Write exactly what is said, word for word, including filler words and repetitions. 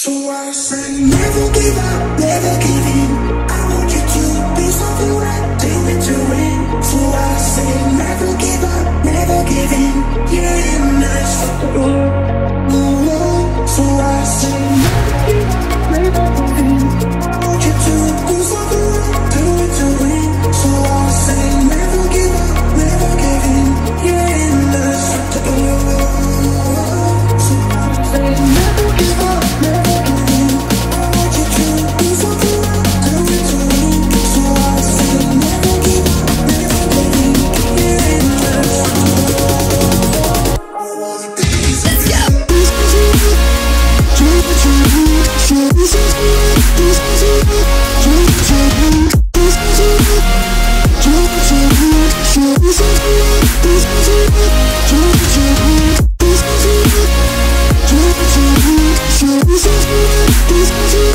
So I say never give up, never give in. I want you to be something right, take me to win. So I say never give up, never give in. Yeah, in this. So I say never give up, never give in. I want you to do something right, take me to win. So I say never give up, never give in. Yeah, in this. So I say never give up, never give in. I want you to do something right, take me to win. So I say never give up, never give in. Yeah, in this. I wanna dance. Let's go. This